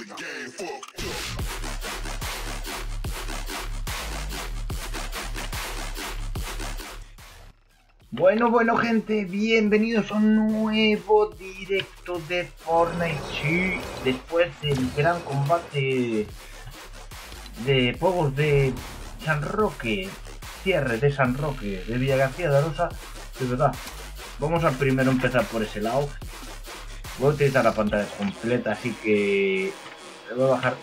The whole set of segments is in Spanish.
Bueno gente, bienvenidos a un nuevo directo de Fortnite. Sí, después del gran combate de juegos de San Roque, cierre de San Roque, de Villa García de Arosa, de verdad, vamos a primero empezar por ese lado. Voy a utilizar la pantalla completa, así que le voy a bajar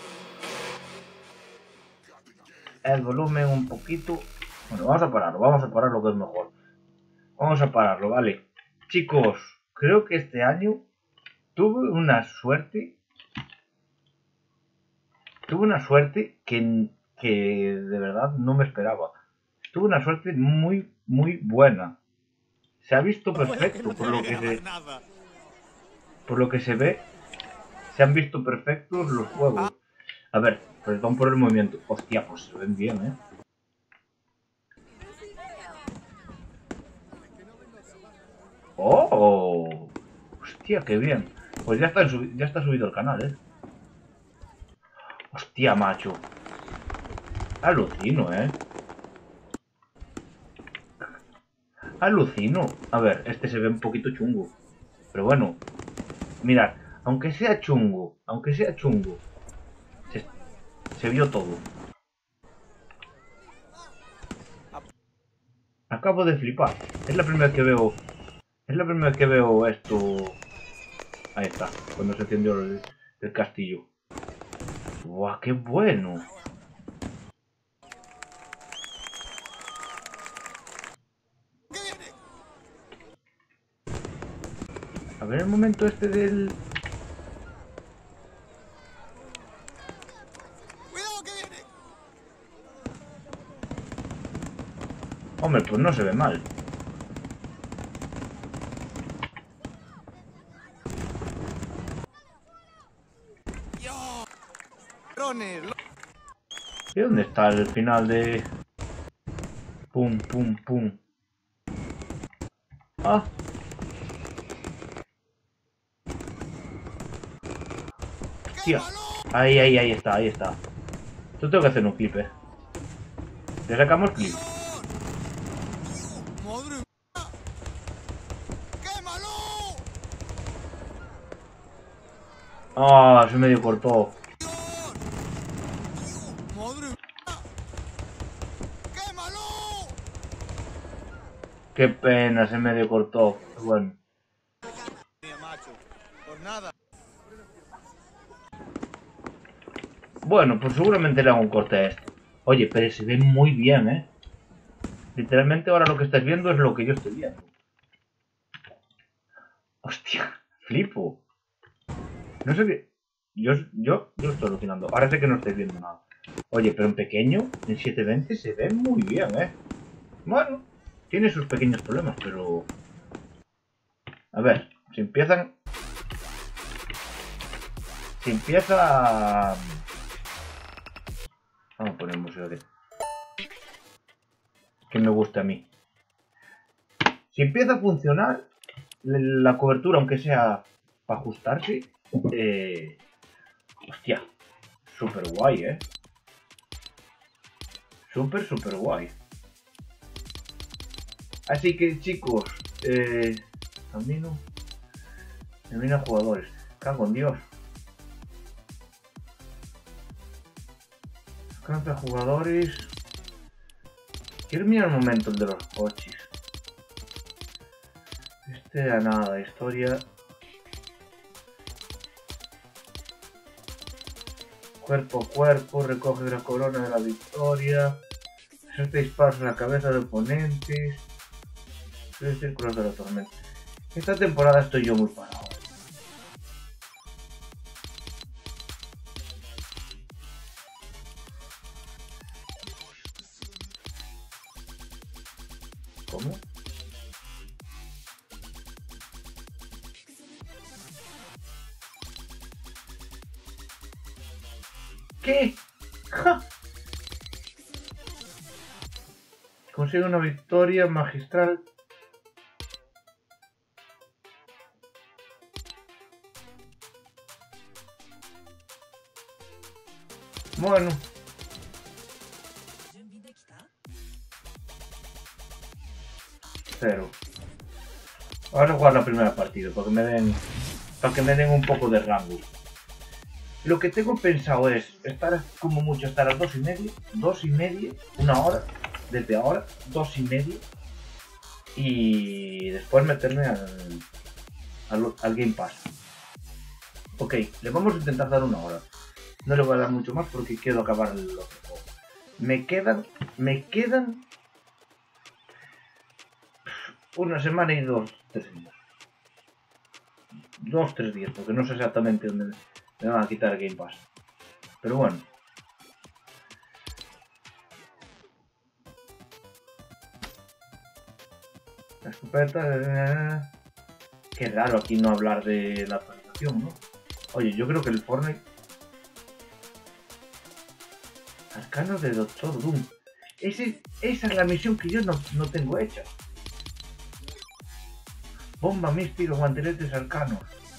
el volumen un poquito. Bueno, vamos a parar lo que es mejor. Vamos a pararlo, vale. Chicos, creo que este año tuve una suerte que de verdad no me esperaba. Tuve una suerte muy buena. Se ha visto perfecto por lo que se ve. Se han visto perfectos los juegos. A ver, perdón por el movimiento. Hostia, pues se ven bien, ¿eh? ¡Oh! Hostia, qué bien. Pues ya está subido el canal, ¿eh? Hostia, macho. Alucino, ¿eh? Alucino. A ver, este se ve un poquito chungo. Pero bueno, mirad, aunque sea chungo, se vio todo. Acabo de flipar. Es la primera vez que veo esto. Ahí está, cuando se encendió el castillo. ¡Guau, qué bueno! A ver el momento este del... Hombre, pues no se ve mal. ¿Y dónde está el final de...? Pum, pum, pum. Ah. Hostia. Ahí está. Esto tengo que hacer un clip, Le sacamos clip. Ah, se medio cortó. Qué pena, se medio cortó. Bueno. Bueno, pues seguramente le hago un corte a esto. Oye, pero se ve muy bien, ¿eh? Literalmente ahora lo que estáis viendo es lo que yo estoy viendo. Hostia, flipo. No sé qué... Yo estoy alucinando. Ahora sé que no estáis viendo nada. Oye, pero en pequeño, en 720 se ve muy bien, ¿eh? Bueno, tiene sus pequeños problemas, pero... A ver, si empieza... Vamos a poner música que me guste a mí. Si empieza a funcionar la cobertura, aunque sea para ajustarse, hostia, súper guay, ¿eh? Súper guay. Así que, chicos, camino a jugadores. Cago en Dios. Alcanza jugadores. Quiero mirar el momento de los coches. Este a nada, historia. Cuerpo a cuerpo, recoge la corona de la victoria. 60 disparos en la cabeza de oponentes. 3 círculos de la tormenta. Esta temporada estoy yo muy parado. ¿Cómo? ¿Qué? ¡Ja! Consigue una victoria magistral. Bueno. Cero. Vamos a jugar la primera partida para que me den un poco de rango. Lo que tengo pensado es estar como mucho hasta las 2:30, una hora, desde ahora, 2:30, y después meterme al Game Pass. Ok, le vamos a intentar dar una hora. No le voy a dar mucho más porque quiero acabar el otro juego. Me quedan una semana y 3 días. 3 días, porque no sé exactamente dónde me van a quitar el Game Pass. Pero bueno. La escopeta... Qué raro aquí no hablar de la actualización, ¿no? Oye, yo creo que el Fortnite... Arcano de Doctor Doom. Esa es la misión que yo no tengo hecha. Bomba mística, guanteletes arcanos.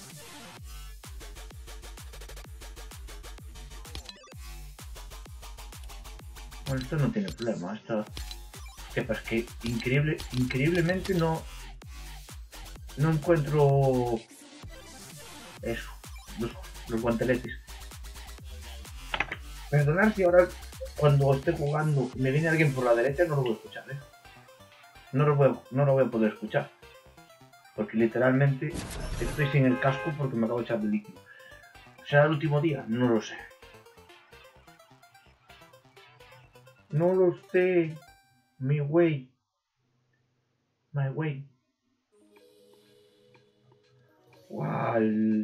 Bueno, esto no tiene problema. Esto... Es que increíblemente no encuentro eso, los guanteletes. Perdonad si ahora cuando esté jugando me viene alguien por la derecha, no lo voy a escuchar, ¿eh? No lo voy a poder escuchar. Porque literalmente estoy sin el casco porque me acabo de echar de líquido. ¿Será el último día? No lo sé. No lo sé. My way. Wow.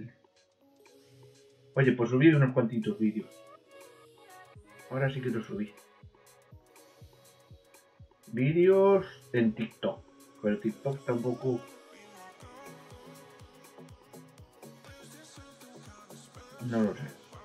Oye, pues subí unos cuantitos vídeos. Ahora sí que los subí. Vídeos en TikTok. Pero TikTok tampoco... No lo sé.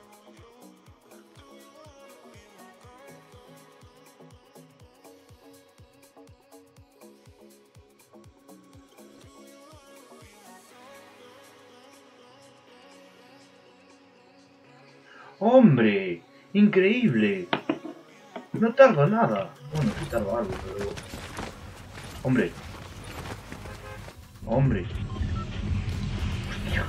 ¡Hombre! ¡Increíble! No tarda nada. Bueno, sí tarda algo, pero... ¡Hombre! ¡Hombre! ¡Hostia!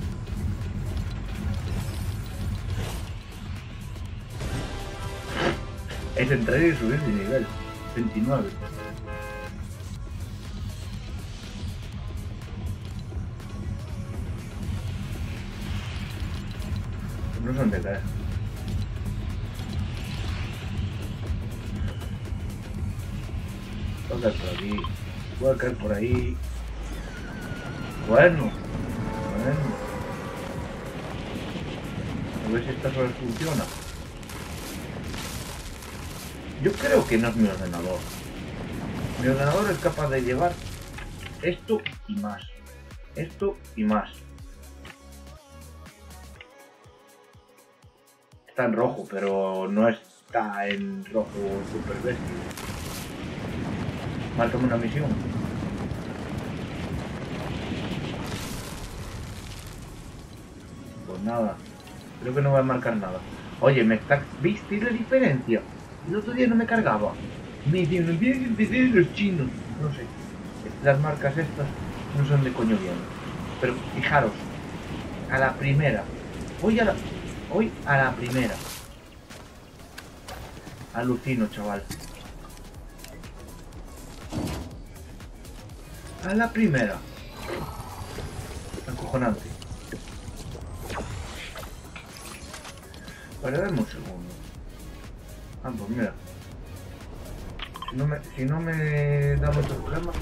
Es entrar y subir de nivel. 29. No son de caer. Voy a caer por aquí. Voy a caer por ahí. Bueno. A ver si esta vez funciona. Yo creo que no es mi ordenador. Mi ordenador es capaz de llevar esto y más. Esto y más. Está en rojo, pero no está en rojo super bestia. Márcame una misión. Pues nada. Creo que no voy a marcar nada. Oye, ¿viste la diferencia? El otro día no me cargaba. Me dicen, vienen empezar los chinos. No sé. Las marcas estas no son de coño bien. Pero fijaros. A la primera. Hoy a la primera. Alucino, chaval. A la primera. Acojonante. Para darme un segundo. Ah, pues mira. Si no me da muchos problemas.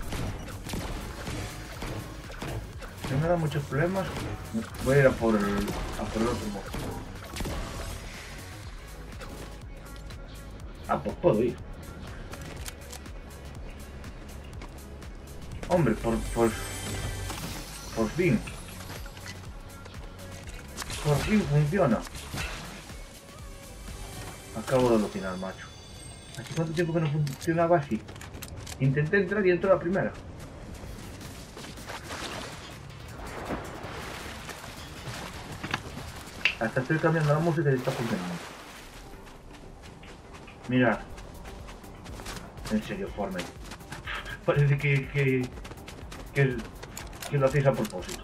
Si no me da muchos problemas, voy a ir a por el otro modo. Ah, pues puedo ir. Hombre, por fin. Por fin funciona. Acabo de alucinar, macho. ¿Hace cuánto tiempo que no funcionaba así? Intenté entrar y entró la primera. Hasta estoy cambiando la música y está funcionando. Mirad. En serio, Fortnite. Parece que lo hacéis a propósito.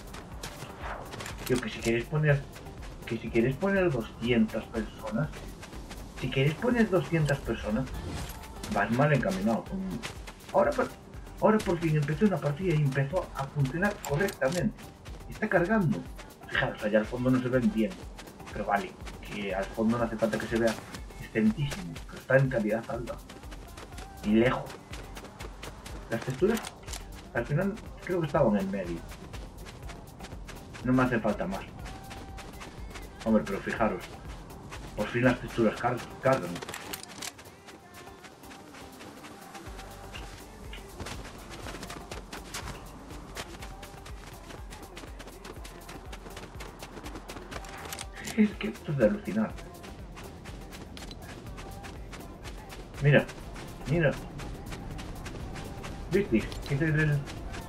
Yo que si queréis poner... Que si queréis poner 200 personas... Si queréis poner 200 personas... Vas mal encaminado. Ahora por fin empezó una partida y empezó a funcionar correctamente. Está cargando. Fijaros, allá al fondo no se ven bien. Pero vale, que al fondo no hace falta que se vea excelentísimo. Pero está en calidad alta. Y lejos. Las texturas, al final, creo que estaban en medio. No me hace falta más. Hombre, pero fijaros. Por fin las texturas cargan. Es que esto es de alucinar. Mira, mira. ¿Visteis? Este es el...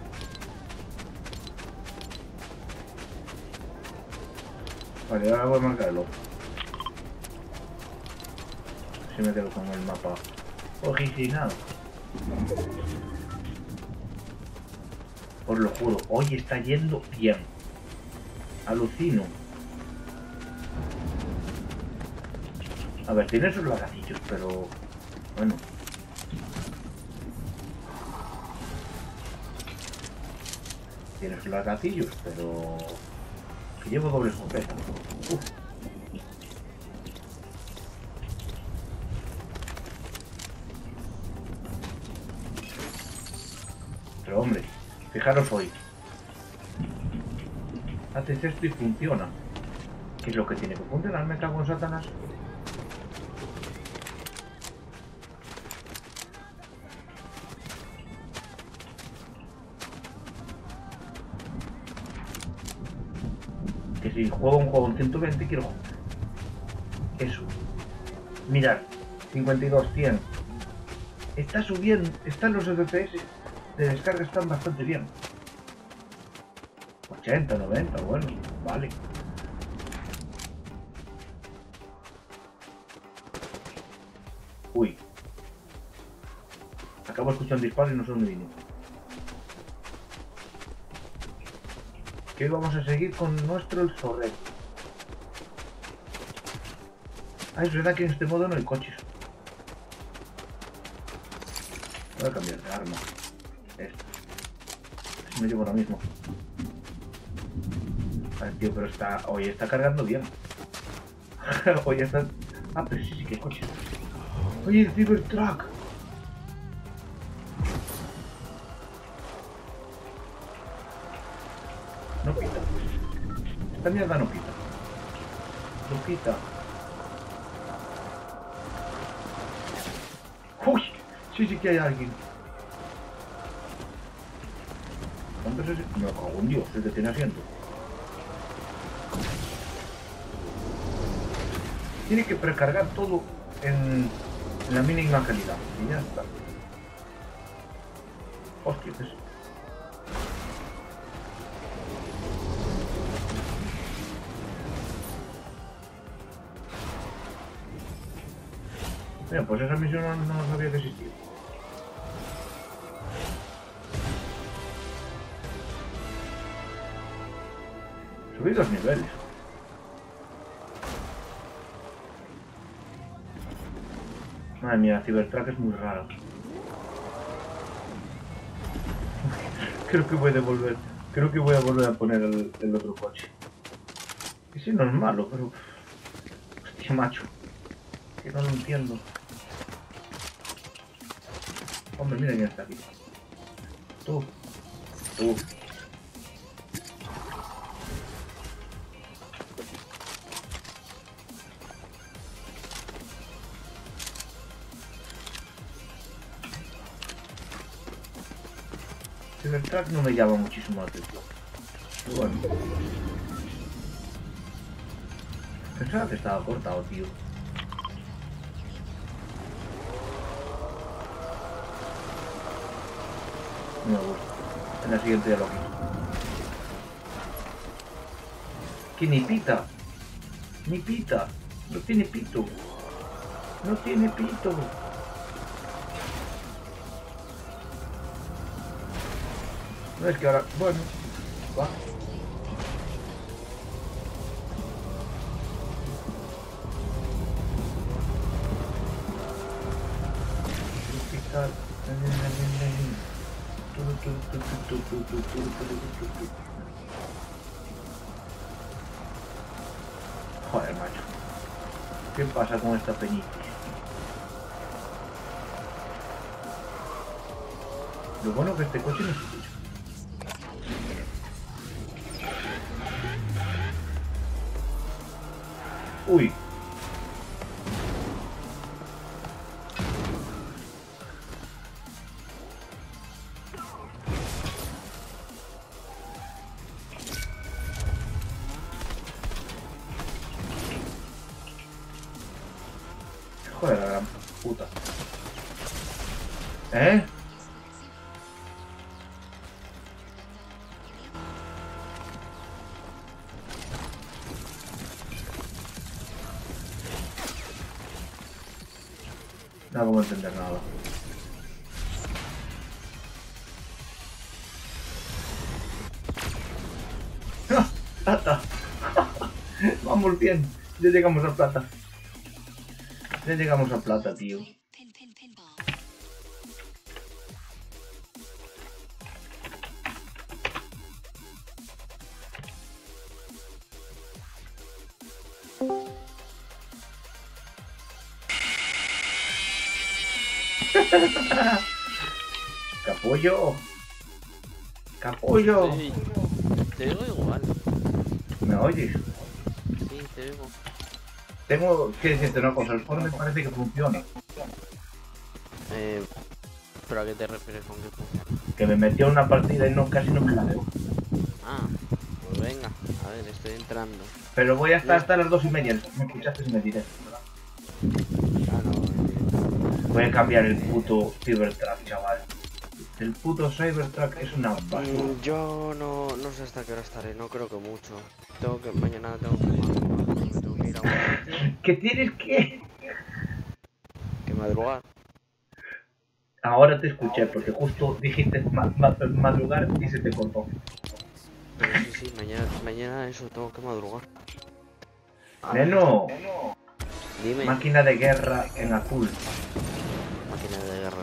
Vale, ahora voy a marcarlo. Si me quedo con el mapa original. Os lo juro, hoy está yendo bien. Alucino. A ver, tiene sus lagacillos, pero... Bueno. Tiene sus lagacillos, pero... Que llevo doble escopeta. Pero hombre, fijaros hoy. Haces esto y funciona. ¿Qué es lo que tiene que funcionar? Me cago en Satanás. Que si juego un juego en 120 quiero eso. Mirad, 52, 100. Está subiendo, están los FPS de descarga, están bastante bien. 80, 90, bueno, vale. Uy. Acabo de escuchar un disparo y no sé dónde vine. Que hoy vamos a seguir con nuestro el Sorrel. Ah, es verdad que en este modo no hay coches. Voy a cambiar de arma. Esto. Si me llevo ahora mismo. A ver, tío, pero está... Oye, está cargando bien. Oye, está... Ah, pero sí que hay coches. Oye, el Cybertruck. No pita. Esta mierda no pita. No pita. Uy, sí que hay alguien. ¿Cuántos es? Me cago en Dios, el que tiene asiento. Tiene que precargar todo en la mínima calidad. Y ya está. Hostia, ¿qué es? Mira, pues esa misión no sabía que existía. Subí 2 niveles. Madre mía, Cybertruck es muy raro. Creo que voy a devolver. Creo que voy a volver a poner el otro coche. Ese no es malo, pero... Hostia, macho. Que no lo entiendo. Hombre, mira quién está aquí. Tú. Cybertruck no me llama muchísimo la atención. Pero bueno. Pensaba que estaba cortado, tío. No me gusta. En la siguiente ya lo quito. Que ni pita. Ni pita. No tiene pito. No tiene pito. No es que ahora... Bueno. Va. Joder, macho. ¿Qué pasa con esta peñita? Lo bueno que este coche no se escucha. Uy. Joder, la gran puta. ¿Eh? No hago entender nada. ¡Ah! ¡Plata! Vamos bien. Ya llegamos a plata. Ya llegamos a plata, tío. ¡Capullo! ¡Capullo! Sí, te digo igual. ¿Me oyes? Sí, te digo. Tengo que decirte una cosa, el foro me parece que funciona. ¿Pero a qué te refieres con qué funciona? Que me metió en una partida y no, casi no me la veo. Ah, pues venga, a ver, estoy entrando. Pero voy a estar hasta las 2:30, me escuchaste y me diré. Ah, no, Voy a cambiar el puto Cybertruck, chaval. El puto Cybertruck es una basura. yo no sé hasta qué hora estaré, no creo que mucho. Mañana tengo que madrugar, tengo que ir a un sitio. ¿Qué tienes que...? Que madrugar. Ahora te escuché, porque justo dijiste madrugar y se te cortó. Pero sí, mañana eso, tengo que madrugar. Neno, Dime. máquina de guerra en azul. Máquina de guerra.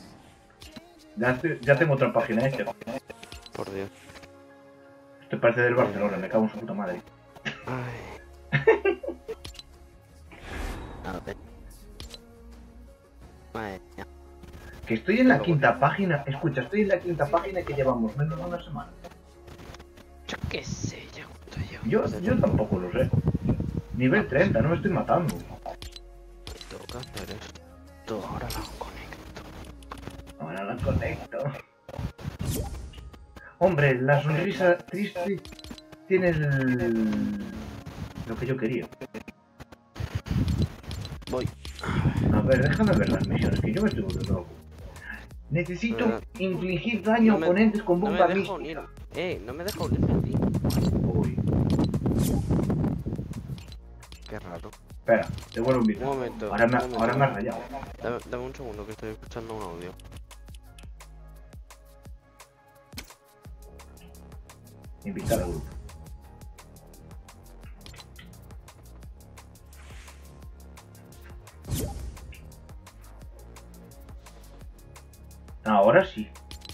Ya tengo otra página hecha. Por Dios. Esto parece del Barcelona, me cago en su puta madre. Ay. A ver. Madre mía. Que estoy en la quinta página. Escucha, estoy en la quinta página que llevamos menos de una semana. Yo qué sé, ya cuánto llevo. Yo tampoco lo sé. Nivel 30, no me estoy matando. Toca hacer esto, ahora lo conecto. Ahora la conecto. Hombre, la sonrisa triste tiene lo que yo quería. Voy. A ver, déjame ver las misiones, que yo me estoy volviendo loco. Necesito infligir daño a oponentes con No me bomba deja mística. unir. No me deja unirme a ti. Uy. Qué raro. Espera, te vuelvo a Un invitar. momento. Ahora me has rayado. Dame un segundo que estoy escuchando un audio. Invitar al grupo. Ahora sí.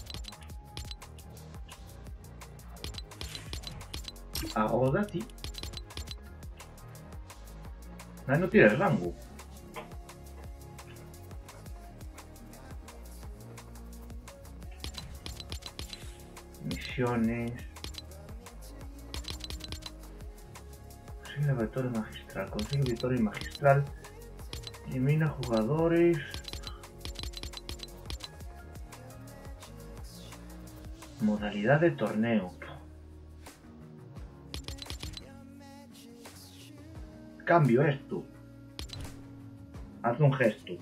Ahora sí. Ah, no tiene rango. Misiones. Consigue la victoria magistral. Consigue victoria magistral. Elimina jugadores. Modalidad de torneo. Cambio esto. Haz un gesto.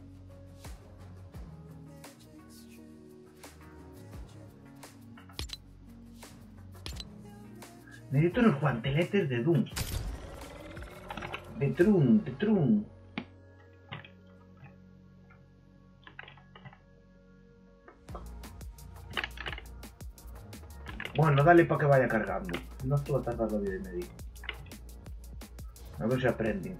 Necesito los guanteletes de Doom. De Trun. Bueno, dale para que vaya cargando. No estuvo a tardar la vida y media. A ver si aprenden.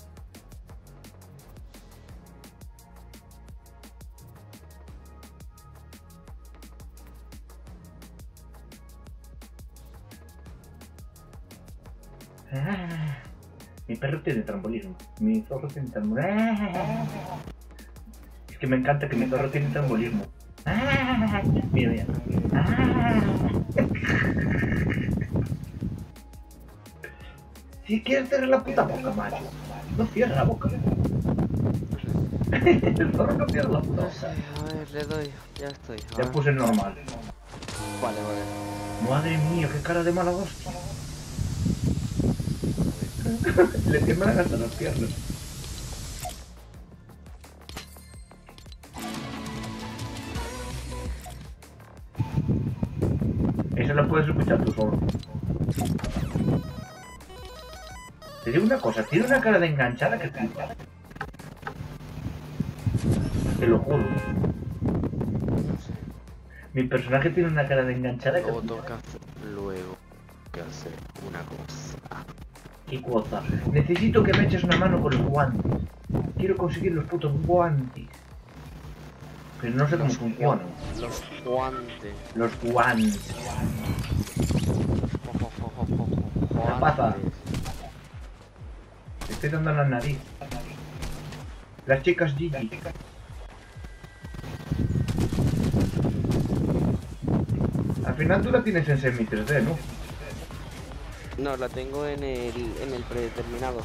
Mi perro tiene trambolismo. Mi zorro tiene trambolismo. Es que me encanta que mi zorro tiene trambolismo. Mira, mira. Si quieres cerrar la puta boca, macho. No cierra la boca. El zorro no cierra la puta No sé, boca. a ver, le doy. Ya estoy. a Ya ver. puse normal. Vale, vale. Madre mía, qué cara de mala hostia. Le tiemblan hasta las piernas. Eso lo puedes escuchar tú solo. Te digo una cosa, tiene una cara de enganchada que flipa. Te lo juro. No sé. Mi personaje tiene una cara de enganchada que Luego flipa. toca hacer. Luego que hacer una cosa. ¿Qué cosa? Necesito que me eches una mano con los guantes. Quiero conseguir los putos guantes. Pero no sé cómo funcionan. Los guantes. Los guantes. ¿Qué pasa? Te estoy dando en la nariz. Las chicas Gigi. Al final tú la tienes en semi 3D, ¿no? No, la tengo en el predeterminado.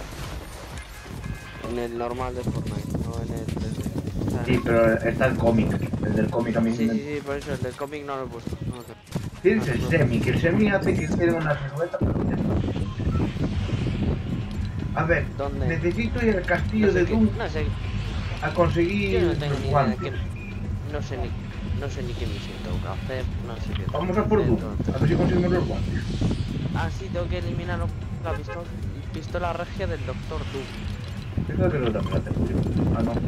En el normal de Fortnite, no en el 3D. O sea, Sí, pero está el cómic. El del cómic a mí sí, me... sí, sí, por eso el del cómic no lo he puesto. No lo tengo. Tienes el semi, que el semi hace que quede una silueta, pero ya está. A ver, ¿Dónde? necesito ir al castillo No sé de qué- Doom no sé, a conseguir yo no tengo los ni idea de guantes. qué. No sé ni qué misión tengo que hacer, no sé qué. Vamos a por Doom, Entonces- a ver si conseguimos los guantes. Ah, sí, tengo que eliminar la pistola regia del Doctor Doom. Eso que lo también la tengo yo. Ah, no.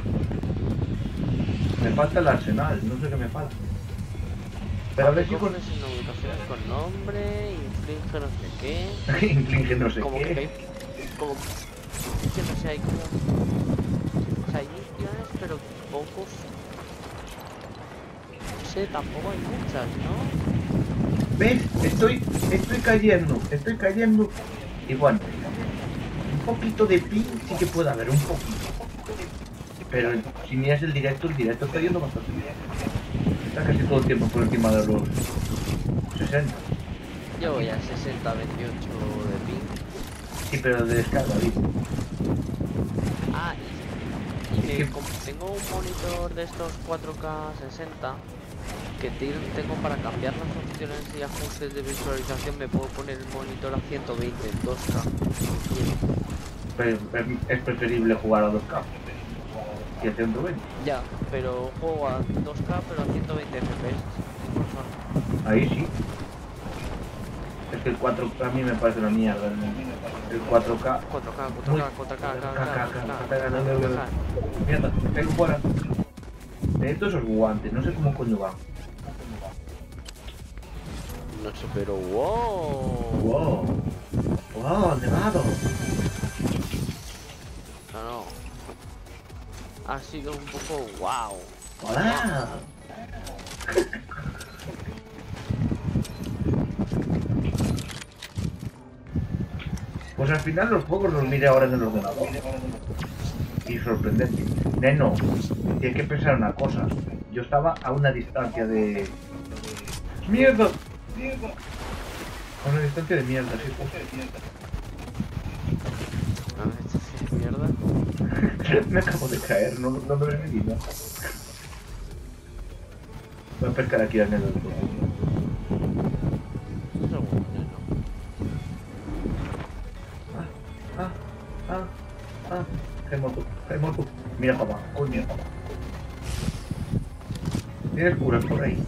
Me falta el arsenal, no sé qué me falta. Pero a ver si con... pones una ubicación con nombre, inflige no sé qué. Inflige no sé Como qué. que hay. Como que no sé, hay como. O sea, hay misiones, pero pocos. No sé, tampoco hay muchas, ¿no? ¿Ves? Estoy cayendo. Y bueno, un poquito de ping sí que puede haber, un poquito. Pero si miras el directo está yendo bastante bien. Está casi todo el tiempo por encima de los 60. Yo voy a 60, 28 de ping. Sí, pero de descarga, digo. Ah, y Es que- como tengo un monitor de estos 4K 60 que tengo para cambiar las opciones y ajustes de visualización, me puedo poner el monitor a 120 en 2K. Pero es preferible jugar a 2K que a 120. Ya, pero juego a 2K pero a 120 FPS. Ahí sí. Es que el 4K a mí me parece una mierda. El 4K. 4K. Mierda, me caigo fuera. Necesito esos guantes, no sé cómo coño van. No sé, pero wow. Wow. Wow, nevado. No. Ha sido un poco wow. Hola. Pues al final los juegos los miré ahora en el ordenador. Y sorprendente. Neno, tienes que pensar una cosa. Yo estaba a una distancia de... ¡Mierda! A una distancia de mierda, sí. A ver, esta es mierda. Me acabo de caer, no me ves ni vida. Voy a pescar aquí al Neno. Un segundo, no. Hay moto. Mira para abajo, coño. Tienes curas por ahí.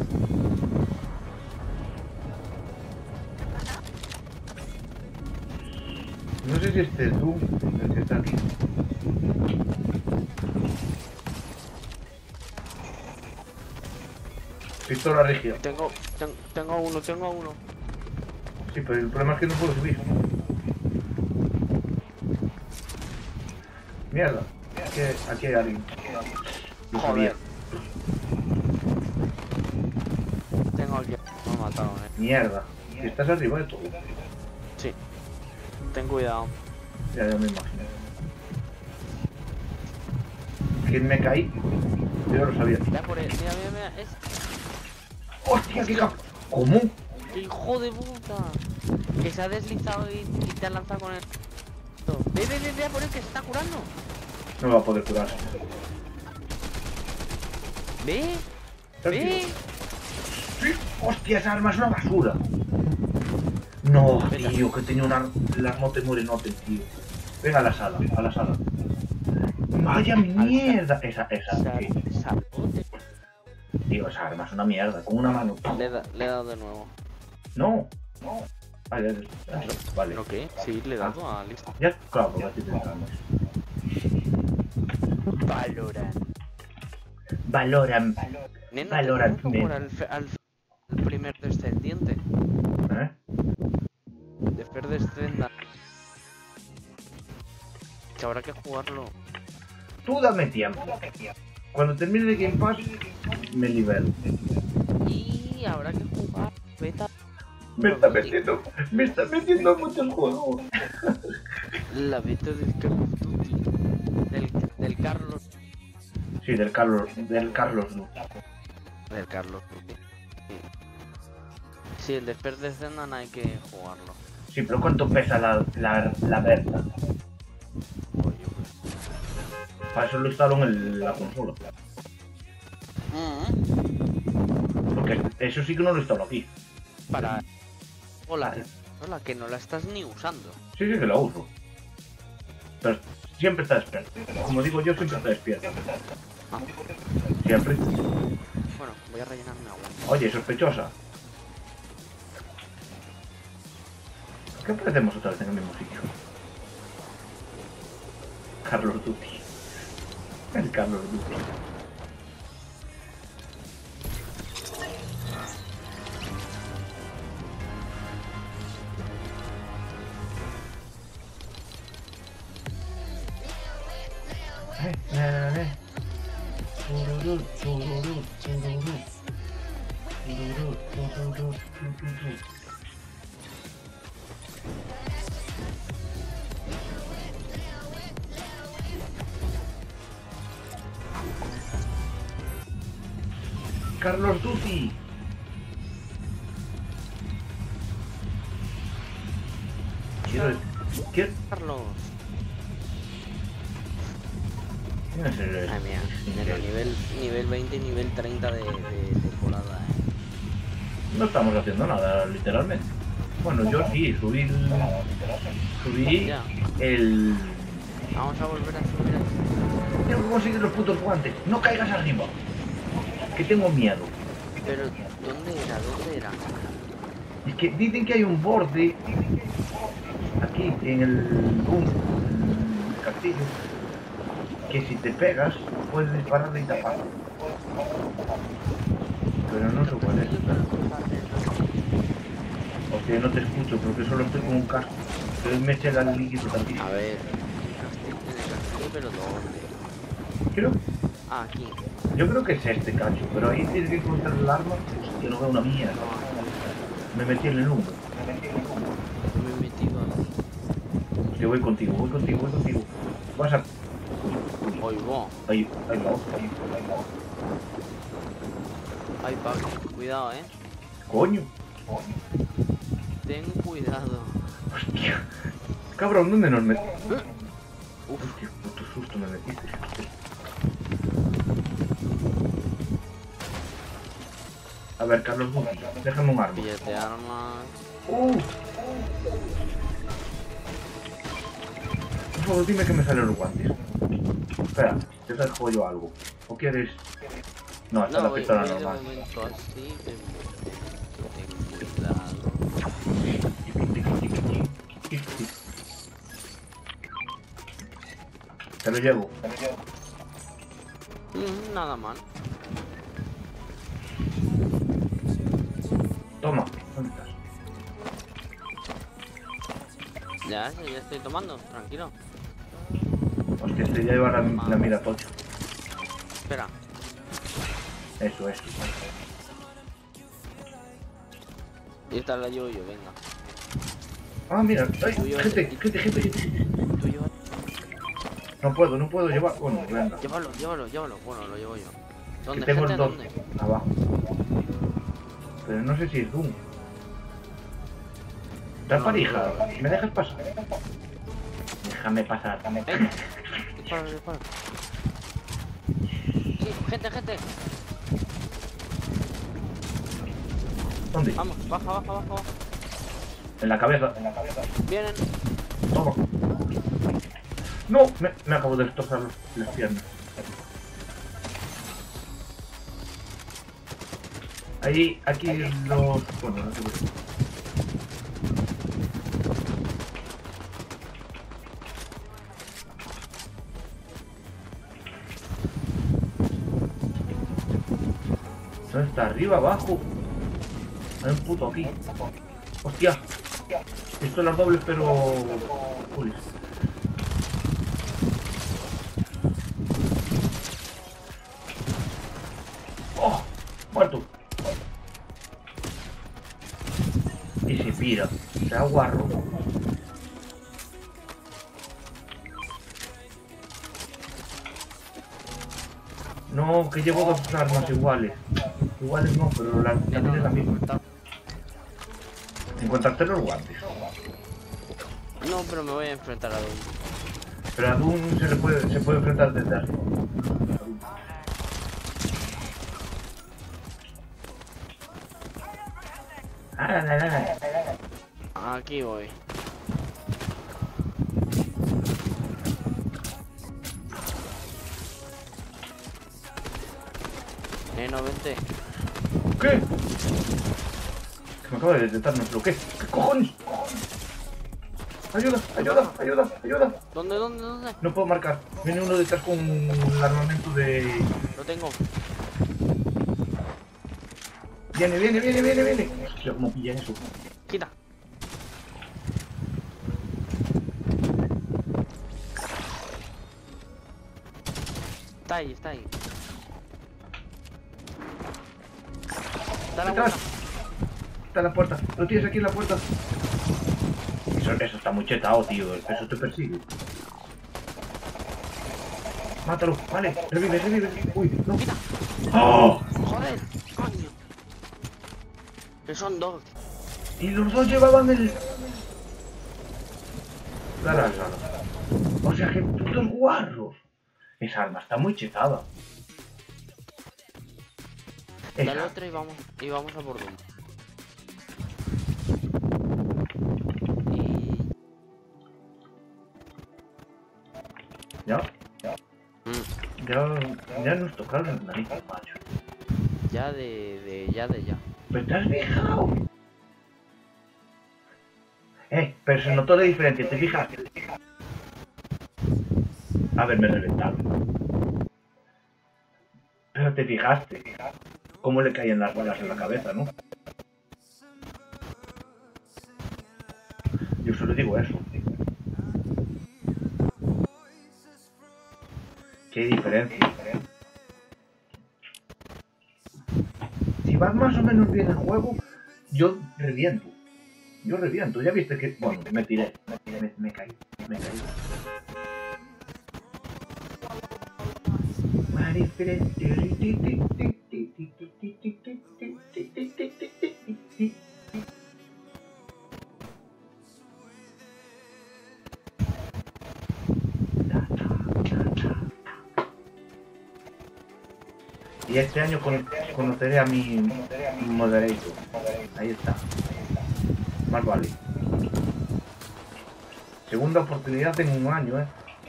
No sé si este es tú, el que está aquí. Pistola rígida. Tengo uno. Sí, pero el problema es que no puedo subir. Mierda. Aquí hay alguien. Lo sabía. Joder. Tengo aquí. Me mataron, Mierda. ¿Estás arriba de todo? Sí. Ten cuidado. Ya me imagino. Que me caí. Yo lo sabía. Mira por él. Mira. Es... ¡Hostia, qué cap! ¿Cómo? ¡Hijo de puta! Que se ha deslizado y te ha lanzado con el... Ve por él que se está curando. No va a poder curarse. Ve. Sí. ¡Hostia, esa arma es una basura! No, tío, que tenía una... Las notes morenotes, tío. Venga a la sala. ¡Vaya mierda! Esa, sí. Tío, esa arma es una mierda. Con una mano. Le he dado de nuevo. No. Vale. ¿Pero qué? Sí, le he dado a lista. Ya, claro, porque así te entramos. Valoran. Nena, Valoran. por al primer descendiente. De Fer descenda. Que habrá que jugarlo. Tú dame tiempo. Cuando termine el Game Pass, me libero. Y habrá que jugar beta. Me está metiendo muchos juegos. La beta del Call of Duty. Del Carlos. Sí, del Carlos Duty. Del Carlos Duty. Sí, el de Fer descendan hay que jugarlo. Sí, pero ¿cuánto pesa la Berta? Para eso lo instalo en la consola. Porque eso sí que no lo instalo aquí. Para... Hola, que no la estás ni usando. Sí, que la uso. Pero siempre está despierta. Como digo yo, siempre está despierta. Siempre. Bueno, voy a rellenarme agua. Oye, sospechosa. ¿Qué aparecemos otra vez en el mismo sitio? Carlos Duty. El Carlos Duty. Carlos Duty. Quiero... Carlos. ¿Quién es el...? Ay, mía. Nivel 20 y nivel 30 de temporada, No estamos haciendo nada, literalmente. Bueno, yo sí, subí Ya. el... Vamos a volver a subir aquí. Tengo que conseguir los putos guantes. No caigas arriba. Que tengo miedo. Pero, ¿dónde era? Es que dicen que hay un borde aquí en el castillo que si te pegas puedes dispararle y tapar. Pero no sé cuál es. Hostia, no te escucho porque solo estoy con un casco. Entonces me eché la líquido tantísimo. A ver, en el castillo, pero ¿dónde? Creo, Aquí. yo creo que es este cacho, pero ahí tienes que encontrar el arma. Hostia, no veo una mierda. Me metí en el humo. Me he metido aquí. Yo voy contigo. Vas a... Oigo. Ahí va. Ay, Pablo, cuidado, Coño. Ten cuidado. Hostia. Cabrón, ¿dónde nos metimos? Uf, Hostia, puto susto me metiste. A ver, Carlos, déjame un arma. píllate armas. Por favor, dime que me salen los guantes. Espera, te dejo yo algo. ¿O quieres...? No, esta es la pistola voy normal. de momento así, que ten cuidado. Te lo llevo. Nada mal. Toma, ¿dónde estás? Ya estoy tomando, tranquilo. Hostia, este ya lleva la mira tocha. Espera. Eso. Y esta la llevo yo, venga. Ah, mira, ay, Tuyo, gente. Tú lleva. No puedo llevar. Bueno, venga. Llévalo. Bueno, lo llevo yo. Que ¿Dónde? tengo ¿Gente? el 2 ¿Dónde? abajo. Pero no sé si es Doom. ¿Te No, parija? ¿Me dejas pasar? Déjame pasar. Venga. Dispara. Gente. ¿Dónde? Vamos, baja. En la cabeza. Vienen. Toma. No, me acabo de destrozar las piernas. Ahí, aquí los... Bueno, no sé por qué. ¿Dónde está? ¿Arriba, abajo? Hay un puto aquí. ¡Hostia! Esto es las dobles, pero... Uy. ¡Oh! ¡Muerto! Y se pira. Se aguarro. No, que llevo dos armas iguales. Iguales no, pero la también es la misma. Encontraste los guantes. No, pero me voy a enfrentar a Doom. Pero a Doom se puede enfrentar desde arriba. Aquí voy. Neno, vente. ¿Qué? Que me acaba de detectar nuestro qué. ¿Qué cojones? Ayuda. ¿Dónde? No puedo marcar. Viene uno detrás con un armamento de... Lo tengo. Viene. Hostia, ¿cómo pillan eso? Quita. Está ahí. Está la Detrás. vuelta. Está en la puerta. Lo tienes aquí en la puerta. Eso está muy chetado, tío. Eso te persigue. Mátalo. Vale. Revive. Uy, no. Quita. ¡Oh! Joder, coño. Que son dos. Y los dos llevaban el... La. O sea, que putos guarros. Esa arma está muy chetada. Dale otra y vamos a por Doom. Y... Ya nos tocaron el nariz, macho. Ya. Pero te has fijado. Pero se notó la diferencia, ¿te fijas? Haberme reventado. Pero te fijaste cómo le caían las balas en la cabeza, ¿no? Yo solo digo eso. Qué diferencia. Si vas más o menos bien el juego, yo reviento. Ya viste que... Bueno, me tiré. Me caí. Y este año conoceré a mi moderator. Ahí está. Más vale. Segunda oportunidad en un año,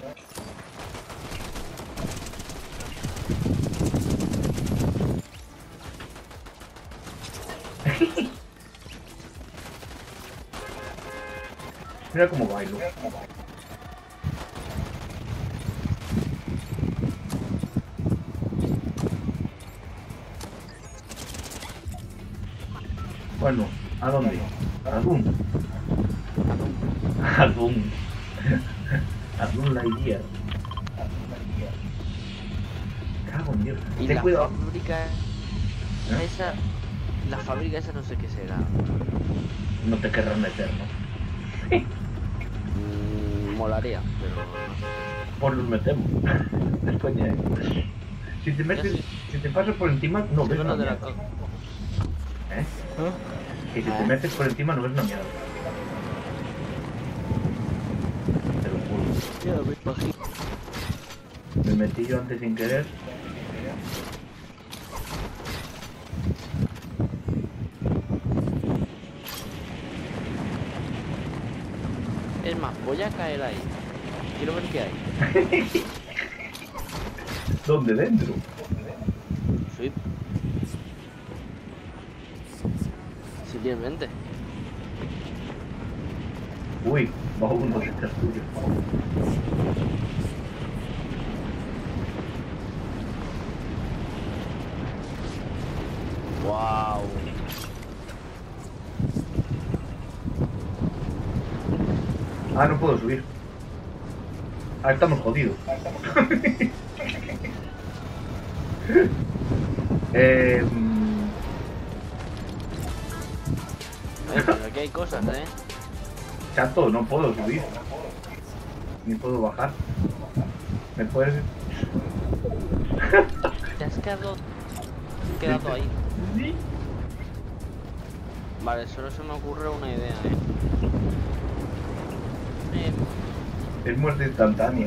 Mira cómo bailo. Bueno, ¿a dónde? A Doom. A Doom. A Doom la iría. Cago en Dios. Y Ten la cuidado. fábrica ¿Eh? esa... La fábrica esa no sé qué será. No te querrás meter, ¿no? Molaría, pero no sé. Pues nos metemos. Es coña, ¿eh? Si te metes, si te pasas por encima, no ves una Lo de la mierda. coca. ¿Eh? Que si te metes por encima, no ves una mierda. Te lo juro. Ya me imagino. Me metí yo antes sin querer. Es más, voy a caer ahí. Quiero ver qué hay. ¿Dónde? Dentro. Sí. Simplemente. Uy, bajo uno de estas tuyos. Wow. Ah, no puedo subir. Ah, estamos jodidos. eh, Pero aquí hay cosas, Chato, no puedo subir. Ni puedo bajar. ¿Me puedes...? Te has quedado ahí. Sí. Vale, solo se me ocurre una idea, Es muerte instantánea.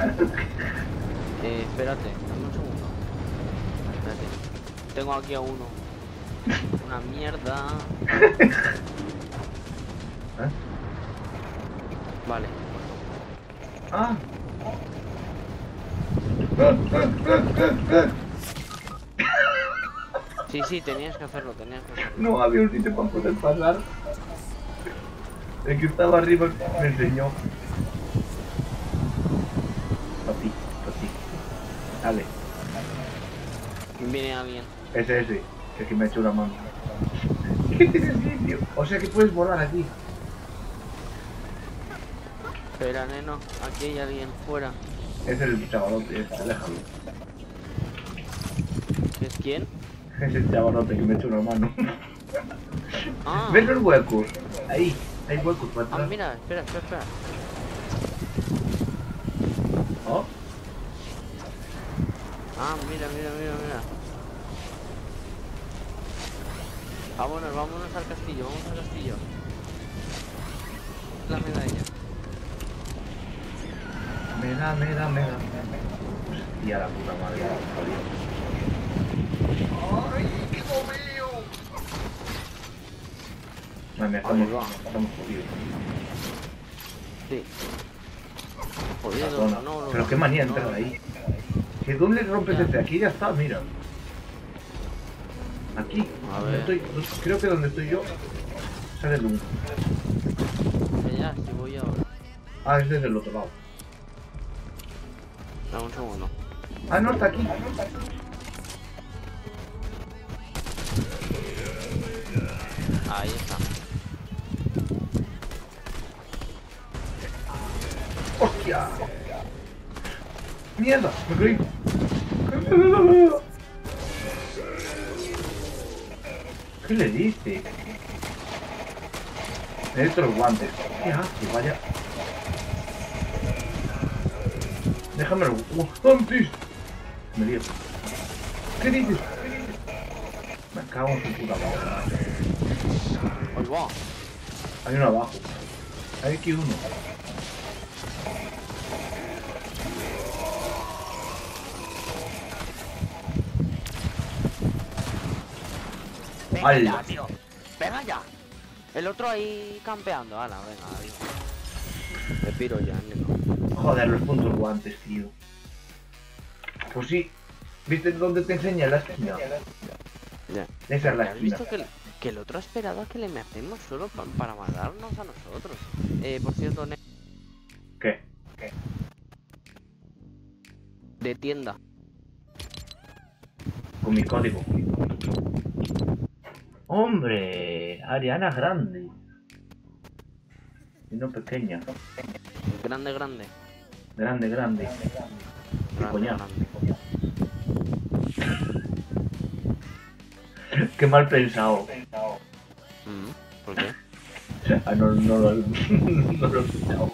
Espérate, dame un segundo. Espérate. Tengo aquí a uno. Una mierda. ¿Eh? Vale. Ah. Sí, tenías que hacerlo. No había un sitio para poder pasar. El que estaba arriba me enseñó. Para ti. Dale. Viene alguien. Ese. Que aquí me ha hecho una mano. ¿Qué tiene sitio? O sea que puedes volar aquí. Espera, neno. Aquí hay alguien fuera. Es el chavalote, déjalo. ¿Es quién? Es el chavalote que me ha hecho una mano. Ah. ¿Ves los huecos? Ahí, hay huecos para atrás. Ah, mira, espera. ¿Oh? Ah, mira. Vámonos al castillo, La medalla. Me da. Hostia, la puta madre. ¡Ay, qué mío! Vale, estamos jodidos. Sí. La Jodido, zona. no. Pero qué manía entrar ahí. Si ¿dónde rompes Ya. desde aquí? Ya está, mira. Aquí. A Donde ver. creo que donde estoy yo sale el humo. Ya, si voy ahora. Ah, es desde el otro lado. Dame un segundo. Ah, no, está aquí. Ahí está. ¡Hostia! ¡Mierda! ¡Me caí! ¿Qué le dice? Necesito los guantes. ¿Qué hace? Vaya. Déjame los guantes. Me lío. ¿Qué dices? Me cago en su puta madre. Ahí va. Hay uno abajo. Hay aquí uno. Venga ¡Hala! ya, tío. Venga ya. El otro ahí campeando. Ala, venga, adiós. Me piro ya, neno. Joder, los puntos guantes, tío. Pues sí. ¿Viste dónde te enseña la esquina? Ya. Esa es la ¿Has esquina. visto que el otro ha esperado a que le matemos solo para matarnos a nosotros? Por cierto, ¿Qué? de tienda. Con mi código. Hombre, Ariana grande. Y no pequeña. Grande, grande. Grande, grande. ¿Qué coña? Qué mal pensado. ¿Por qué? Ah, no, no, no lo he escuchado.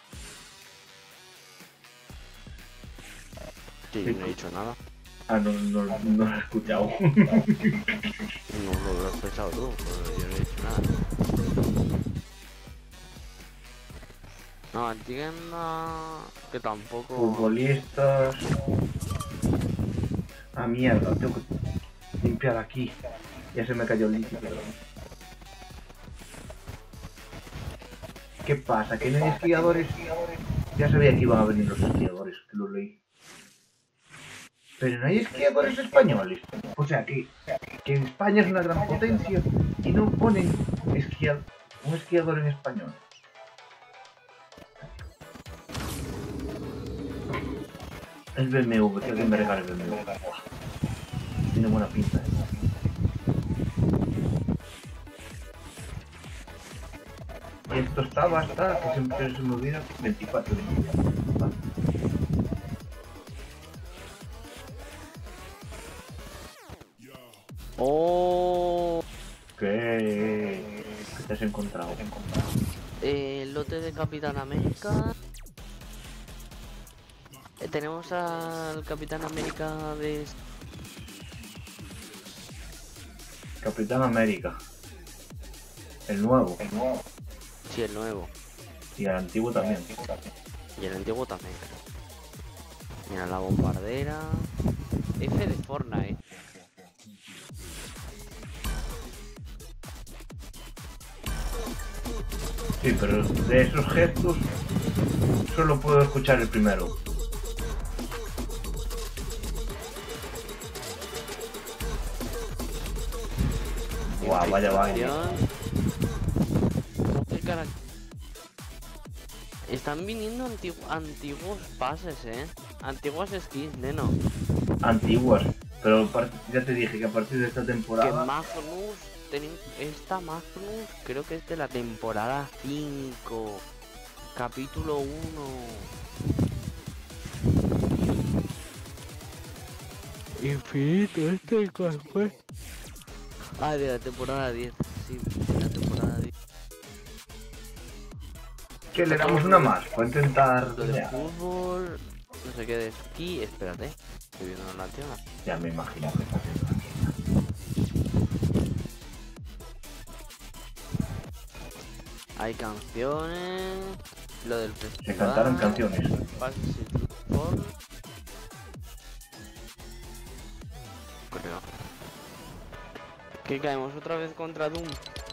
Sí, yo no he dicho nada. Ah, no lo he escuchado. No lo has pensado tú, pero yo no he dicho nada. No, entiendo que tampoco... Futbolistas... Ah, mierda, tengo que limpiar aquí. Ya se me cayó el líquido. ¿Qué pasa? ¿Que no hay esquiadores? Ya sabía que iban a venir los esquiadores, que lo leí. Pero no hay esquiadores españoles. O sea, que España es una gran potencia y no ponen un esquiador en español. El BMW, que alguien me regale el BMW. Tiene buena pinta. Y esto estaba hasta, que siempre se me olvida, 24 de noviembre. Vale. ¡Oh! ¿Qué te has encontrado? El lote de Capitán América. Tenemos al Capitán América de... Capitán América. El nuevo. Sí, el nuevo. Y el antiguo también. Y el antiguo también. Mira, la bombardera. F de Fortnite. Sí, pero de esos gestos solo puedo escuchar el primero. Guau, vaya vaina. Están viniendo antiguos pases, antiguas skins, neno. Antiguas, pero ya te dije que a partir de esta Que temporada... Magnus, esta Magnus creo que es de la temporada 5, capítulo 1. Infinito, ¿cuál fue? Ah, de la temporada 10, sí, de la temporada 10. Que le damos una más, para intentar... Lo de fútbol, no sé qué de esquí, espérate, estoy viendo la tienda. Ya me imagino que está haciendo. Hay canciones, lo del festival. Se cantaron canciones. Creo. ¿Qué caemos otra vez contra Doom?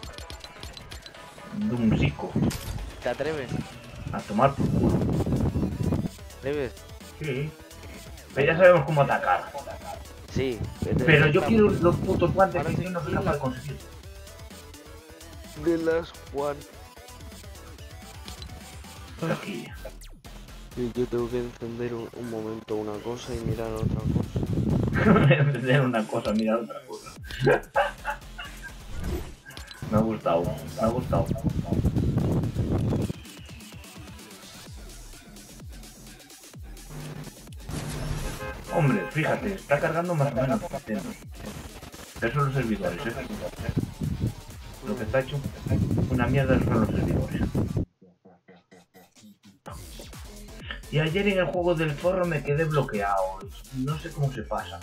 Doomsico. ¿Te atreves? A tomar por culo. ¿Atreves? Sí. Pero ya sabemos cómo atacar. Sí. Pero yo quiero los putos guantes que yo no soy capaz de conseguir. De las Juan. Aquí. Y yo tengo que encender un momento una cosa y mirar otra cosa. Encender una cosa, mirar otra cosa. Me ha gustado, me ha gustado. Hombre, fíjate, está cargando más o menos. Esos son los servidores, Lo que está hecho una mierda son los servidores. Y ayer en el juego del forro me quedé bloqueado. No sé cómo se pasa.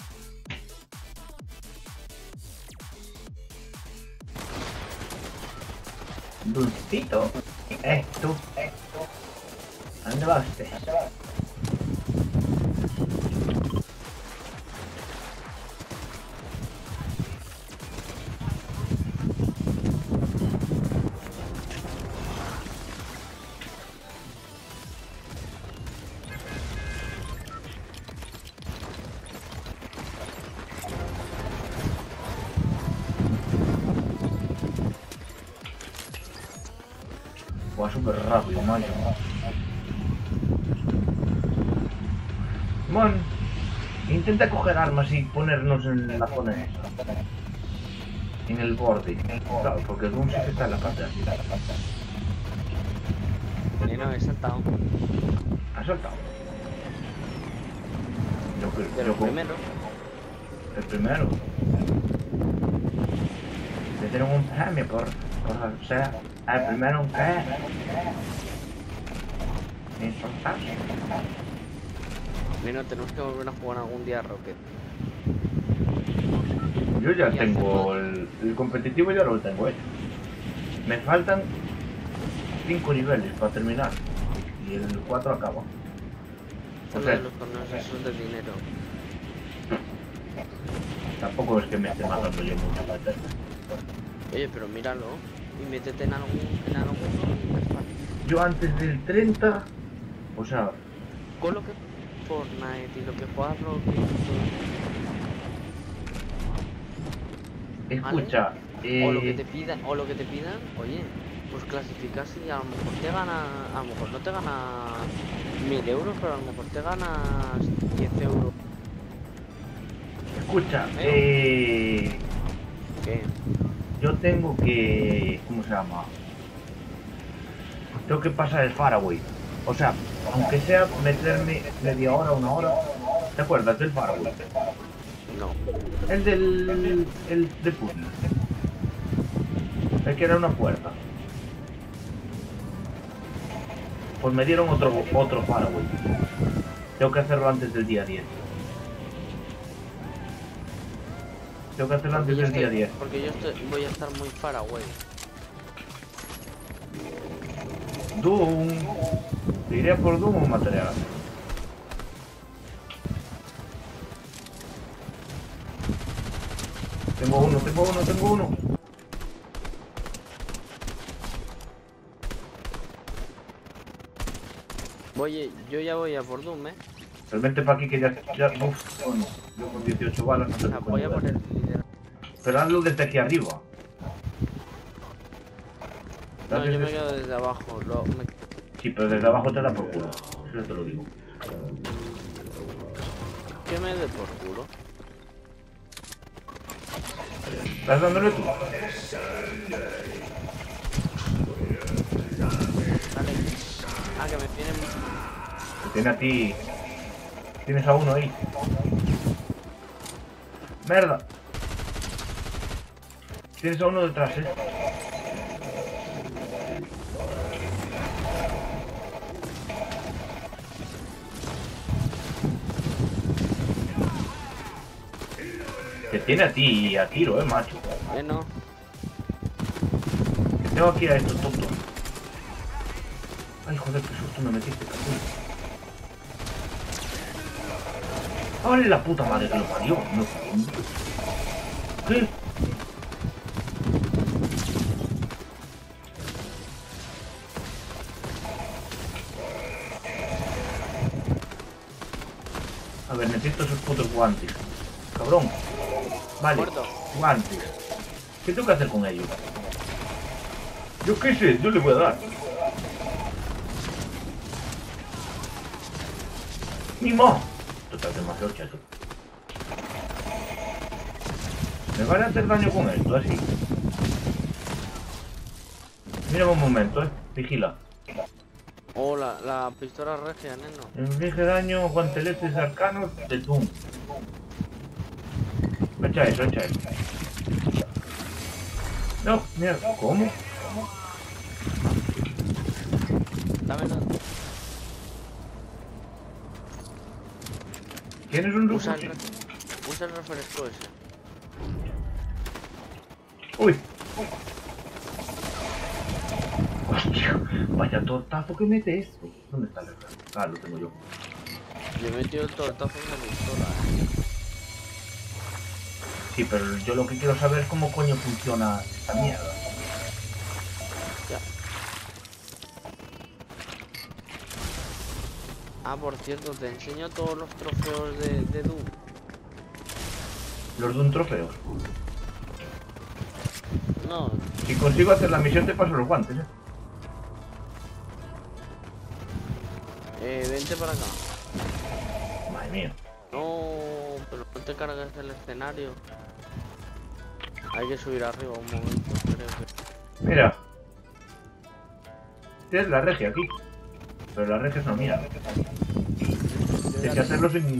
Dulcito. Tú. ¿A dónde va usted? Va súper rápido, macho. Bueno, intenta coger armas y ponernos en la zona esa. En el borde. Claro, porque el Doom sí que está en la parte de arriba. No, he saltado. ¿Has saltado? De los primeros. El primero. Le dieron un premio por ser el primero en caer. Insultarse. Bueno, tenemos que volver a jugar algún día a Rocket. Yo ya tengo el competitivo, ya lo tengo hecho. Me faltan 5 niveles para terminar. Y el 4 acaba. O sea, los torneos esos de dinero. tampoco es que me esté matando yo mucho para hacer. Oye, pero míralo y métete en alguno y es fácil. Yo antes del 30, o sea, Con lo que Fortnite y lo que juegas Rocket. escucha, O lo que te pidan, oye, pues clasificas y a lo mejor te gana, a lo mejor no te gana 1000 euros, pero a lo mejor te ganas 10 euros. escucha, ¿Qué? yo tengo que, ¿cómo se llama? Tengo que pasar el Faraway. O sea, aunque sea meterme media hora, una hora. ¿Te acuerdas del Faraway? No. El de puzzle. El que era una puerta. Pues me dieron otro Faraway. Tengo que hacerlo antes del día 10. Tengo que hacerlo antes del día 10. Porque yo voy a estar muy far away. Doom. ¿Te iré por Doom o material? Tengo uno. Oye, yo ya voy a por Doom, Pero vente para aquí que ya uf, bueno, yo con 18 balas no O sea, voy a por el líder. Pero hazlo desde aquí arriba. No, yo me quedo desde abajo. Sí, pero desde abajo te da por culo. Eso te lo digo. ¿Qué me dé por culo? ¿Estás dándole tú? Dale. Ah, que me tienen. Te tiene a ti. Tienes a uno ahí. ¡Merda! Tienes a uno detrás, Te tiene a ti a tiro, macho. No. Tengo aquí a estos tontos. Ay, joder, qué susto me metiste, cabrón. ¡Vale la puta madre que lo parió! No. ¿Qué? A ver, necesito esos putos guantes. Cabrón. Vale, Muerto. guantes. ¿Qué tengo que hacer con ellos? Yo qué sé, yo le voy a dar. ¡Mimo! Esto está demasiado chato. ¿Me van a hacer daño con esto, así? Mira un momento, vigila. Oh, la pistola regia, neno. Inflige daño, guanteletes arcanos de Doom. Echa eso. No, mira, ¿cómo? Dámelo. ¿Tienes un Usa refugio? el refresco ese. Uy. Hostia, vaya tortazo que mete esto. ¿Dónde está el refresco? Ah, lo tengo yo. Yo he metido el tortazo en la pistola, Sí, pero yo lo que quiero saber es cómo coño funciona esta mierda. Ya. Ah, por cierto, te enseño todos los trofeos de Doom. Los de un trofeo. No, Si consigo hacer la misión te paso los guantes, vente para acá. Madre mía. No, pero no te cargas el escenario. Hay que subir arriba un momento, creo que. Mira. Tienes la regia aquí. Pero la regia es una mía. Hay que hacerlo sin...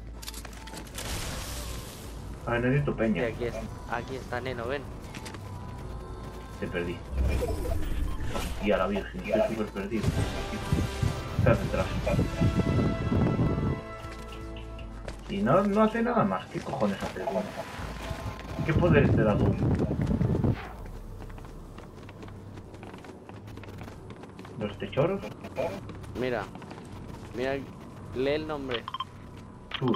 A ver, necesito Sí, peña. aquí está Neno, ven. Te perdí. Hostia, la virgen, estoy súper perdido. Estás detrás. Y no hace nada más. ¿Qué cojones hace? ¿Qué poderes te da tú? ¿Los techoros? Mira, lee el nombre. Tú.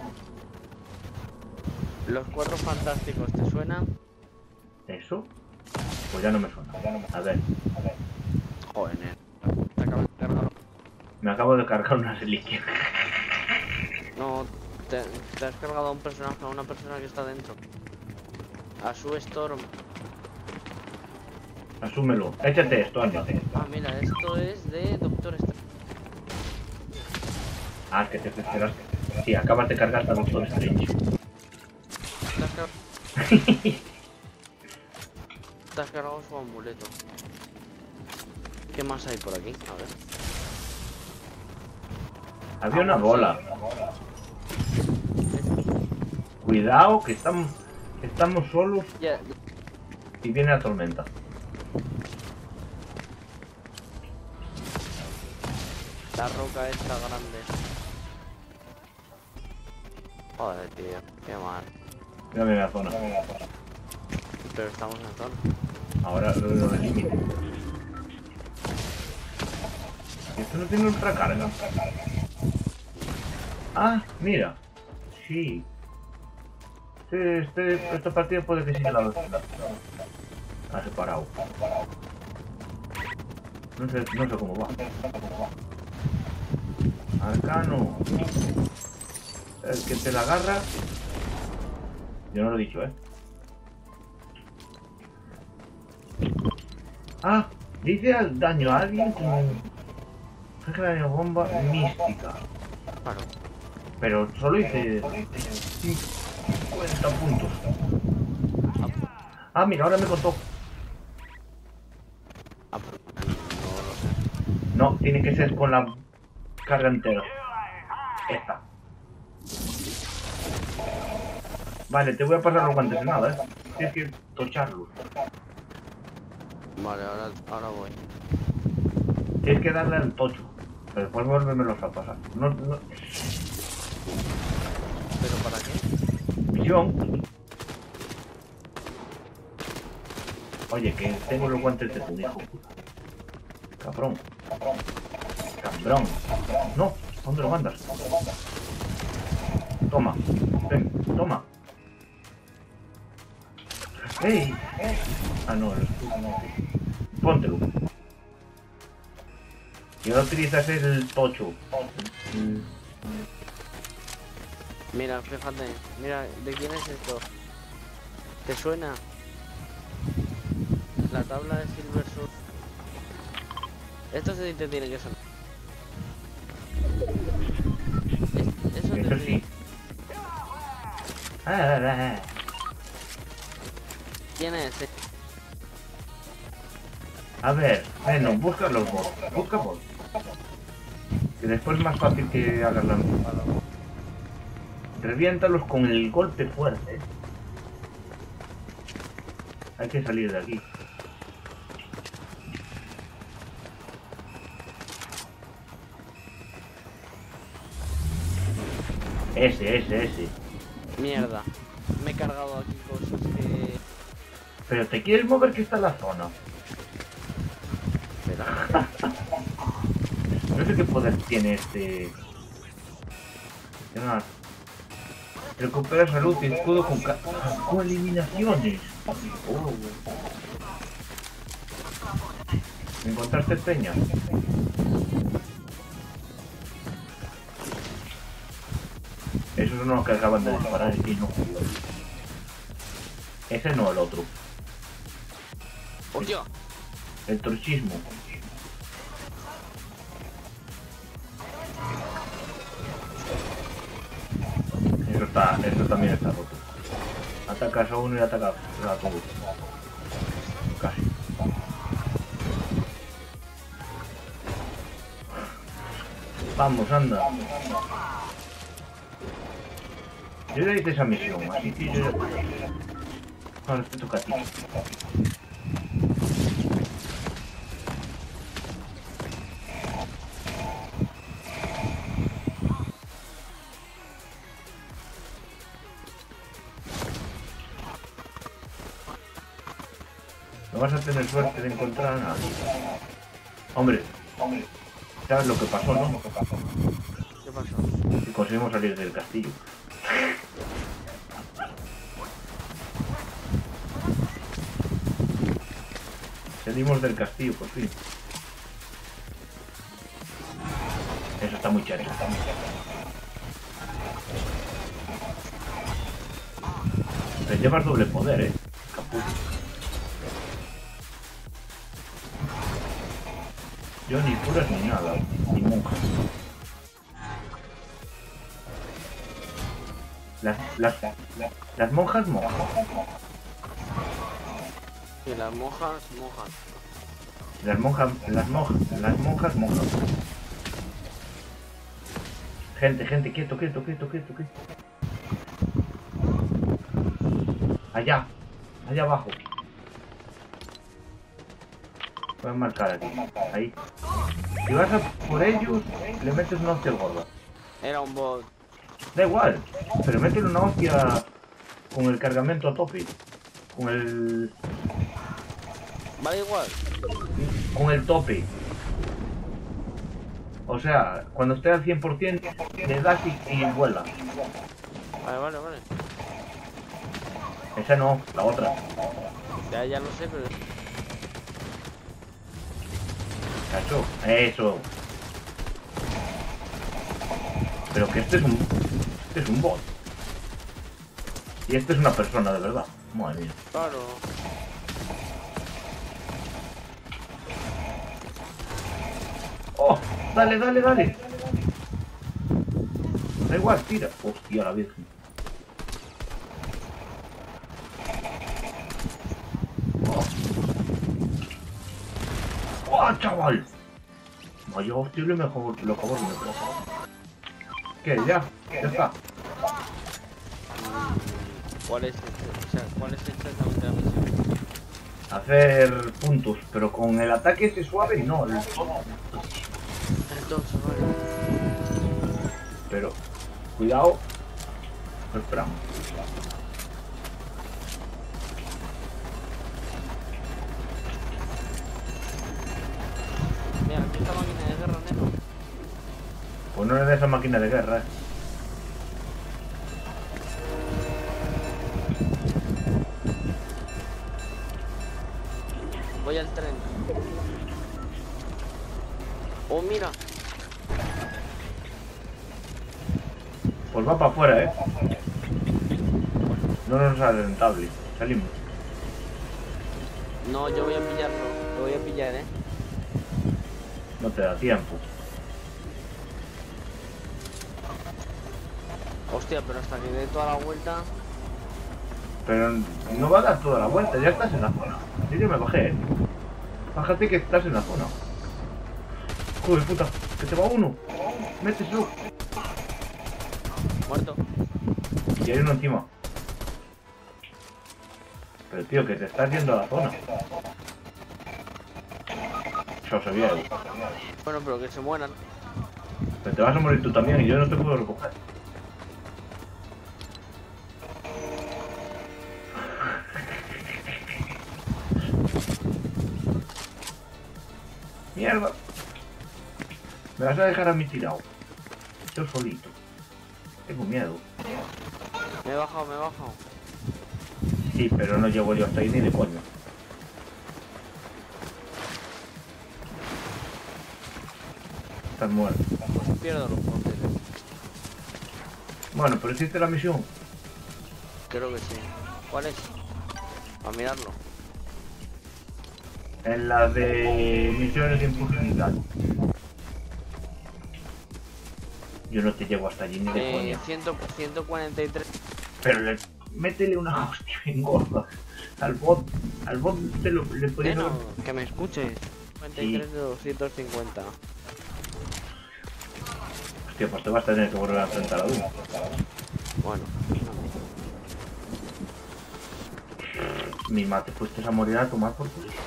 Los Cuatro Fantásticos, ¿te suena? ¿Eso? Pues ya no me suena. A ver. Joder, te acabo de cargar. Me acabo de cargar una reliquia. No, te has cargado a un personaje, a una persona que está dentro. A su Storm. Asúmelo. Échate esto, anda. Ah, mira, esto es de Doctor Strange. Ah, es que te esperas. Sí, acabas de cargar a Doctor Strange. Te has cargado su amuleto. ¿Qué más hay por aquí? A ver. Había una bola. Cuidado, que estamos solos Ya, y viene la tormenta. la roca esta grande. Joder, tío, qué mal. Mírame la zona. Pero estamos en zona. Ahora lo elimino. Esto no tiene otra carga. Ah, mira. Sí. Esta partida puede que siga la ha separado. No sé cómo va. Arcano. El que te la agarra. Yo no lo he dicho, Ah, dice al daño a alguien con daño bomba mística. Claro. Pero solo hice 50 puntos. Ah, mira, ahora me contó. Ah, no lo sé. No, tiene que ser con la carga entera. Esta. Vale, te voy a pasar los guantes de nada, Tienes que tocharlos. Vale, ahora voy. Tienes que darle al tocho. Pero después volvérmelos a pasar. No. ¿Pero para qué? Misión. Oye, que tengo los guantes de tu hijo. Cabrón. Cabrón. No, ¿dónde lo mandas? Toma. Ven, toma. ¡Ey! Ah, no, póntelo. Y ahora utilizas el tocho. Mira, fíjate. Mira, ¿de quién es esto? ¿Te suena? La tabla de Silver Surf. Esto sí te tiene que sonar. Eso te Eso sí. tiene. ¿Quién es? A ver, bueno, busca los bots. Busca bots. Que después es más fácil que hagas la... Reviéntalos con el golpe fuerte. Hay que salir de aquí. Ese. Mierda. Me he cargado aquí cosas que... Pero te quieres mover, que está en la zona. Espera. No sé qué poder tiene este... Recupera salud y escudo con eliminaciones. Oh. ¿Encontraste peña? Esos son los que acaban de disparar y no. Ese no, el otro. ¡Hostia! El torchismo. Eso también está roto. Atacas a uno y atacas a todos. Casi. Vamos, anda. Yo ya hice esa misión, así que yo... Ahora te toca a ti. No vas a tener suerte de encontrar a nadie. Hombre, ¿sabes lo que pasó, no? ¿Qué pasó? Que conseguimos salir del castillo. Salimos del castillo, por fin. Eso está muy chato. Te llevas doble poder, capullo. Yo ni curas ni nada, ni monjas. Las monjas mojan. Y las monjas mojan. Las monjas mojan. Gente, quieto. Allá abajo. Voy a marcar aquí. Ahí. Si vas a por ellos, le metes una hostia gorda. Era un bot. Da igual, pero métele una hostia con el cargamento a tope. Con el... Vale igual. Con el tope. O sea, cuando esté al 100% le das y vuela. Vale. Esa no, la otra. Ya lo sé, pero... Cacho, eso. Pero que este es un bot. Y este es una persona de verdad. Madre mía. Claro. ¡Oh! Dale. Da igual, tira. Hostia, la virgen. ¡Oh, chaval! Vaya hostia, lo acabo de meter. ¿Qué? Ya está. ¿Cuál es exactamente la misión? Hacer puntos, pero con el ataque ese suave no, el todo. Entonces, vale. Pero, cuidado. Lo esperamos. Mira, aquí esta máquina de guerra, neno. Pues no es de esa máquina de guerra, Voy al tren. Oh, mira. Pues va para afuera, No nos sale rentable. Salimos. No, yo voy a pillarlo. Lo voy a pillar, No te da tiempo. Hostia, pero hasta que dé toda la vuelta... Pero no va a dar toda la vuelta, ya estás en la zona. Yo me bajé, Bájate que estás en la zona. Joder, puta, que te va uno. Méteselo. Muerto. Y hay uno encima. Pero tío, que te estás yendo a la zona. Eso se ve. Bueno, pero que se mueran. Pero te vas a morir tú también y yo no te puedo recoger. Mierda. Me vas a dejar a mí tirado. Yo solito. Tengo miedo. Me he bajado. Sí, pero no llego yo hasta ahí ni de coño. Estás muerto. Pierdo los poderes. Bueno, pero hiciste la misión. Creo que sí. ¿Cuál es? A mirarlo. En la de misiones de impulsividad. Yo no te llevo hasta allí ni de coña. 143. Pero métele una hostia bien gorda. Al bot le podías... No, que me escuches. 53 de 250. Hostia, pues te vas a tener que volver a enfrentar a uno. Bueno. Mima, te fuiste a morir a tomar por culo.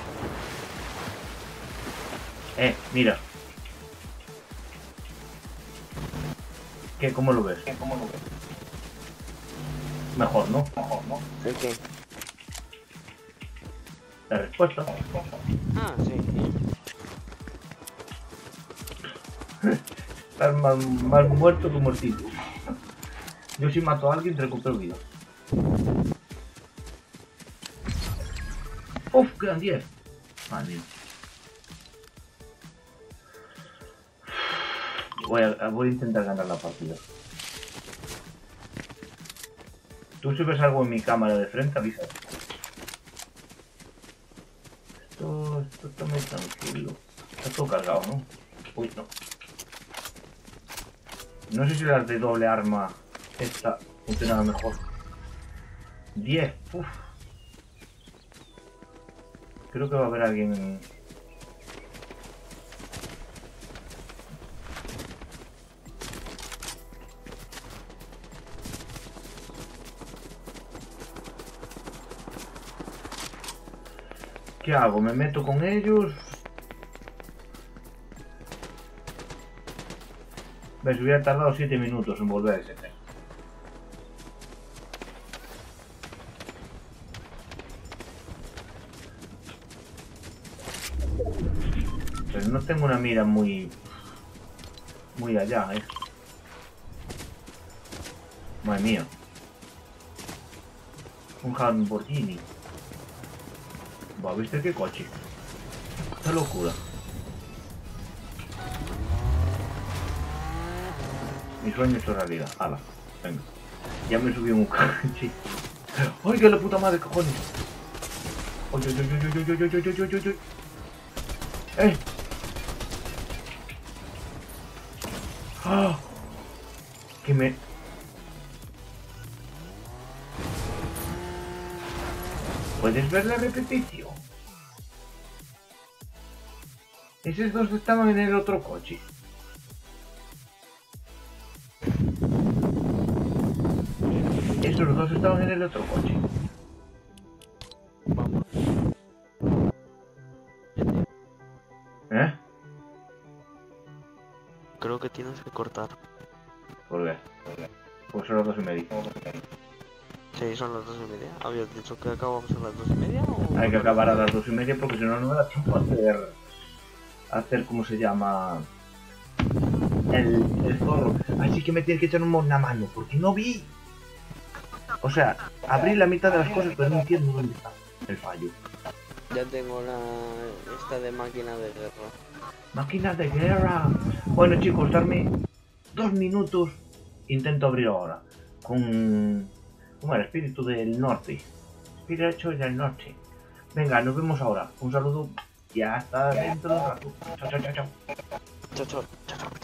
Mira. ¿Qué? ¿Cómo lo ves? Mejor, ¿no? ¿El qué? La respuesta. Ah, sí. Estás más muerto que muertito. Yo si mato a alguien recupero vida. Uf, quedan 10. Madre mía. Voy a intentar ganar la partida. Tú si ves algo en mi cámara de frente, avisa. Esto está muy tranquilo. Está todo cargado, ¿no? Uy, no. No sé si las de doble arma esta funcionaba mejor. 10, uff. Creo que va a haber alguien... ¿Qué hago? ¿Me meto con ellos? ¿Ves? Hubiera tardado 7 minutos en volver a ese tren. Pero no tengo una mira muy allá, Madre mía. Un Lamborghini. Va, ¿viste qué coche? Qué locura. Mi sueño es realidad. Hala, venga. Ya me subí un coche. ¡Ay, qué la puta madre, cojones! ¡Ay, ay, ay, ay, ay, ay, ay, ay, ay, ay, ay! ¡Ah! Que me... ¿Puedes ver la repetición? Esos dos estaban en el otro coche. Esos dos estaban en el otro coche. Vamos. ¿Eh? Creo que tienes que cortar. ¿Por qué? Pues son las 2:30. Sí, son las 2:30. ¿Habías dicho que acabamos a las 2:30 o...? Hay que acabar a las 2:30 porque si no, no me da tiempo a hacer ¿cómo se llama? El zorro. Así que me tienes que echar una mano porque no vi. O sea, abrí la mitad de las cosas pero no entiendo dónde está el fallo. Ya tengo esta de máquina de guerra. Máquina de guerra. Bueno chicos, darme 2 minutos. Intento abrir ahora. Con... ¿Cómo era? Espíritu del norte. Espíritu del norte. Venga, nos vemos ahora. Un saludo y hasta dentro de un rato. Chao, chao, chao, chao. Chao, chao, chao, chao.